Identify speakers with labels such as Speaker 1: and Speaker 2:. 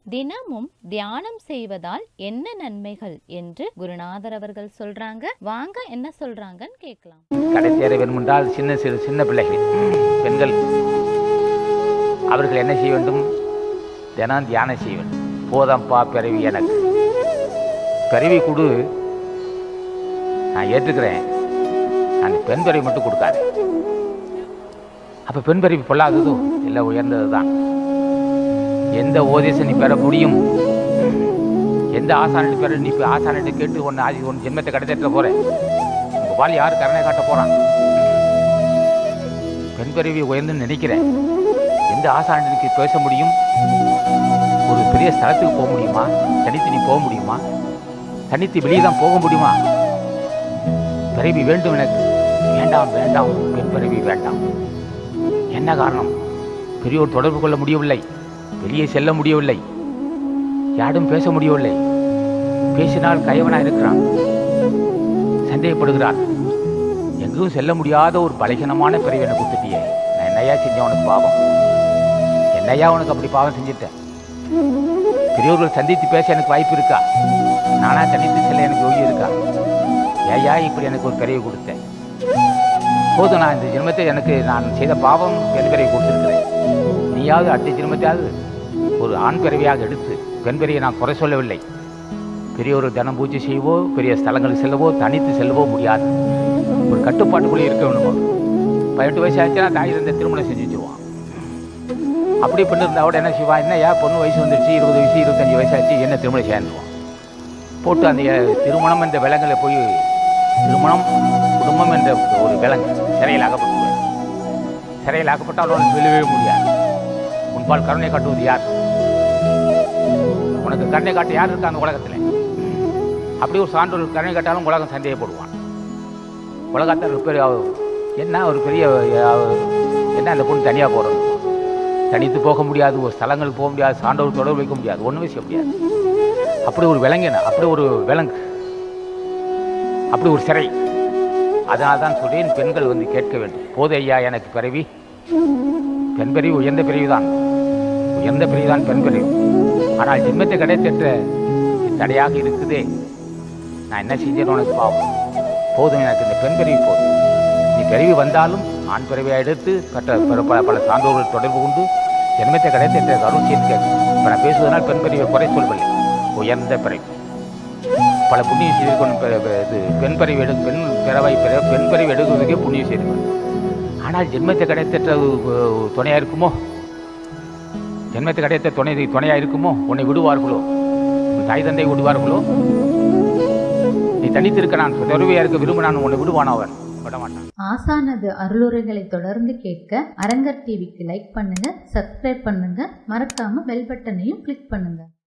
Speaker 1: தினமும் தியானம் செய்வதால் என்ன நன்மைகள் என்று குருநாதர் அவர்கள் சொல்றாங்க. வாங்க என்ன சொல்றாங்கன்னு கேட்கலாம்.
Speaker 2: கடைத்தேற வேண்டுமென்றால் சின்ன பிள்ளைகள் பெண்கள் அவர்கள் என்ன செய்ய வேண்டும்? தினம் தியானம் செய்ய வேண்டும். போதம்பா பிறவி எனக்கு பிறவி கொடு, நான் ஏற்றுக்கிறேன், நான் பெண் பிறவி மட்டும் கொடுக்காது. அப்போ பெண் பிறவி பொல்லாததோ இல்லை உயர்ந்தது தான். எந்த ஓதேசம் நீ பெற முடியும்? எந்த ஆசானிட்டு பெற நீ ஆசானிட்டு கேட்டு ஒன்று ஜென்மத்தை கடத்திட்ட போற உங்கள் பால் யார் கருணை காட்ட போகிறான்? பெண் பிறவி உயர்ந்துன்னு நினைக்கிறேன். எந்த ஆசானிட்டு பேச முடியும்? ஒரு பெரிய ஸ்தலத்துக்கு போக முடியுமா? தனித்து நீ போக முடியுமா? தனித்து வெளியே தான் போக முடியுமா? பிறவி வேண்டும் எனக்கு. வேண்டாம் வேண்டாம், பெண் பிறவி வேண்டாம். என்ன காரணம்? பெரியோர் தொடர்பு கொள்ள முடியவில்லை, வெளியே செல்ல முடியவில்லை, யாரும் பேச முடியவில்லை. பேசினால் கைவனாக இருக்கிறான், சந்தேகப்படுகிறான். எங்கும் செல்ல முடியாத ஒரு பலகீனமான பிறவி எனக்கு கொடுத்துட்டியே. நான் என்னையா செஞ்சேன் உனக்கு பாவம்? என்னையா உனக்கு அப்படி பாவம் செஞ்சுட்டேன்? பெரியோர்கள் சந்தித்து பேச எனக்கு வாய்ப்பு இருக்கா? நானா தனித்து செல்ல எனக்கு யோகி இருக்கா? ஏயா இப்படி எனக்கு ஒரு பிறவி கொடுத்தேன்? போதும், நான் இந்த ஜென்மத்தை எனக்கு நான் செய்த பாவம் பெண் பிறவி கொடுத்துருக்கிறேன். நீயாவது அடுத்த ஜென்மத்தையாவது ஒரு ஆண் பிறவியாக எடுத்து, பெண் பிறவியை நான் குறை சொல்லவில்லை. பெரிய ஒரு தினம் பூஜை செய்வோ, பெரிய ஸ்தலங்களுக்கு செல்லவோ, தனித்து செல்லவோ முடியாது. ஒரு கட்டுப்பாட்டுக்குள்ளே இருக்க வேணும். 18 வயசு ஆச்சுன்னா தாய் இருந்த திருமணம் செஞ்சு வச்சுருவான். அப்படி பெண்ணு இருந்தால் கூட என்ன செய்வான்? என்னையா பொண்ணு வயசு வந்துடுச்சு, 20 வயசு 25 வயசாச்சு, என்ன திருமணம் சேர்ந்துருவான். போட்டு அந்த திருமணம் என்ற விலங்குல போய் திருமணம் குடும்பம் என்ற ஒரு விலங்கு சிறையில் ஆகப்பட்டுருவேன். சிறையில் ஆக்கப்பட்டால் அவன் வெளியவே முடியாது. உன்பால் கருணை காட்டுவது யார்? உனக்கு கருணை காட்ட யார் இருக்கா அந்த உலகத்தில்? அப்படி ஒரு சான்றோர் கருணை காட்டாலும் உலகம் சந்தேகப்படுவான். உலகத்தில் ஒரு பெரிய என்ன ஒரு பெரிய என்ன அந்த பொண்ணு தனியாக போகிறது, தனித்து போக முடியாது, ஒரு ஸ்தலங்கள் போக முடியாது, சான்றோர் தொடர்பு வைக்க முடியாது, ஒன்றுமே செய்ய முடியாது. அப்படி ஒரு விலங்கின, அப்படி ஒரு விலங்கு, அப்படி ஒரு சிறை. அதனால் தான் சொல்றேன், பெண்கள் வந்து கேட்க வேண்டும். போது ஐயா எனக்கு பிறவி, பெண் பிறவி உயர்ந்த பிறவி தான், உயர்ந்த பிறவி தான் பெண் பிறவி. ஆனால் ஜென்மத்தை கிடைத்தற்ற தடையாக இருக்குதே, நான் என்ன செஞ்சேன்னு உனக்கு பாவம். போதும், எனக்கு இந்த பெண் பிறவி போதும். நீ பிறவி வந்தாலும் ஆண் பிறவியை எடுத்து பல சான்றோர்கள் தொடர்பு கொண்டு ஜென்மத்தை கிடைத்தற்ற அருள் செய்து கேட்கும். இப்போ நான் பேசுவதனால் பெண் பிறவியை குறை சொல்லவில்லை, உயர்ந்த பிறவி. பல புண்ணியம் செய்திருக்கணும். பெண் பிறவி எடுக்கிறதுக்கே புண்ணியம் செய்திருக்கணும். ஆனால் ஜென்மத்தை கிடைத்த துணையாக இருக்குமோ? ஜென்மத்தை கிடைத்த துணையாக இருக்குமோ? உன்னை விடுவார்களோ? உன் தாய் தந்தை விடுவார்களோ? நீ தனித்து இருக்க, நான் துறவியாக இருக்க விரும்பினான், உன்னை விடுவான்? அவன் விட மாட்டான்.
Speaker 1: ஆசானது அருளுரைகளை தொடர்ந்து கேட்க அரங்கர் டிவிக்கு லைக் பண்ணுங்க, சப்ஸ்கிரைப் பண்ணுங்க, மறக்காம பெல் பட்டனையும் கிளிக் பண்ணுங்க.